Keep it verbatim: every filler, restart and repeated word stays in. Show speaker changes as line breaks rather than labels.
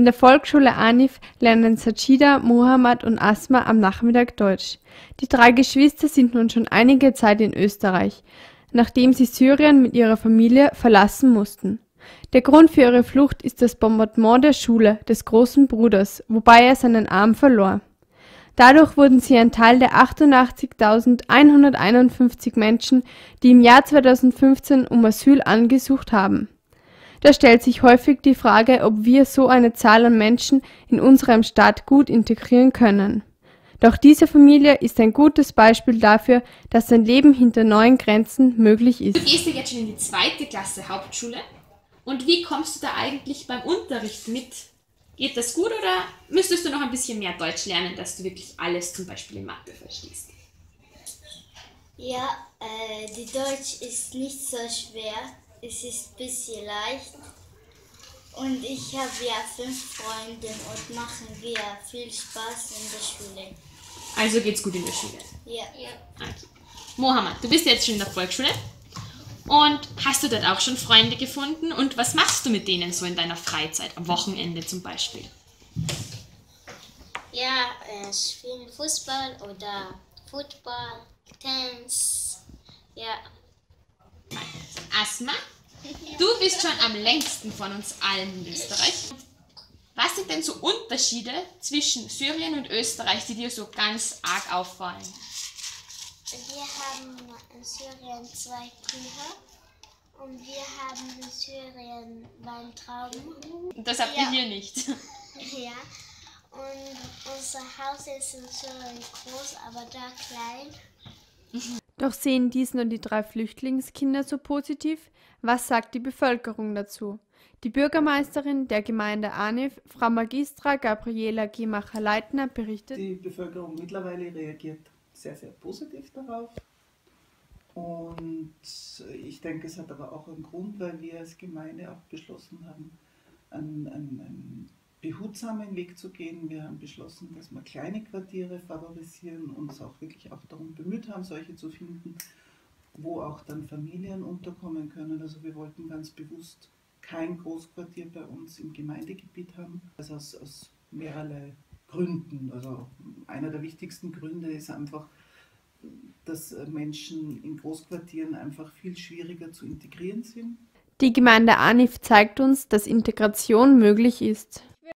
In der Volksschule Anif lernen Sajida, Mohammed und Asma am Nachmittag Deutsch. Die drei Geschwister sind nun schon einige Zeit in Österreich, nachdem sie Syrien mit ihrer Familie verlassen mussten. Der Grund für ihre Flucht ist das Bombardement der Schule des großen Bruders, wobei er seinen Arm verlor. Dadurch wurden sie ein Teil der achtundachtzigtausendeinhunderteinundfünfzig Menschen, die im Jahr zweitausendfünfzehn um Asyl angesucht haben. Da stellt sich häufig die Frage, ob wir so eine Zahl an Menschen in unserem Staat gut integrieren können. Doch diese Familie ist ein gutes Beispiel dafür, dass ein Leben hinter neuen Grenzen möglich ist.
Du gehst ja jetzt schon in die zweite Klasse Hauptschule. Und wie kommst du da eigentlich beim Unterricht mit? Geht das gut oder müsstest du noch ein bisschen mehr Deutsch lernen, dass du wirklich alles zum Beispiel in Mathe verstehst?
Ja, äh, die Deutsch ist nicht so schwer. Es ist ein bisschen leicht und ich habe ja fünf Freunde und machen wir viel Spaß in der Schule.
Also geht's gut in der Schule?
Ja. ja.
Okay. Mohammed, du bist jetzt schon in der Volksschule und hast du dort auch schon Freunde gefunden und was machst du mit denen so in deiner Freizeit, am Wochenende zum Beispiel?
Ja, äh, spielen Fußball oder Football, Tennis, ja.
Asma, du bist schon am längsten von uns allen in Österreich. Was sind denn so Unterschiede zwischen Syrien und Österreich, die dir so ganz arg auffallen?
Wir haben in Syrien zwei Kühe und wir haben in Syrien Weintrauben.
Das habt ihr ja hier nicht.
Ja, und unser Haus ist in Syrien groß, aber da klein.
Doch sehen dies nur die drei Flüchtlingskinder so positiv? Was sagt die Bevölkerung dazu? Die Bürgermeisterin der Gemeinde Anif, Frau Magistra Gabriela Gimacher-Leitner, berichtet:
Die Bevölkerung mittlerweile reagiert sehr, sehr positiv darauf. Und ich denke, es hat aber auch einen Grund, weil wir als Gemeinde auch beschlossen haben, einen, einen, einen behutsamen Weg zu gehen. Wir haben beschlossen, dass wir kleine Quartiere favorisieren und uns auch wirklich auch darum bemüht haben, solche zu finden, wo auch dann Familien unterkommen können. Also wir wollten ganz bewusst kein Großquartier bei uns im Gemeindegebiet haben, also aus, aus mehrerlei Gründen. Also einer der wichtigsten Gründe ist einfach, dass Menschen in Großquartieren einfach viel schwieriger zu integrieren sind.
Die Gemeinde Anif zeigt uns, dass Integration möglich ist.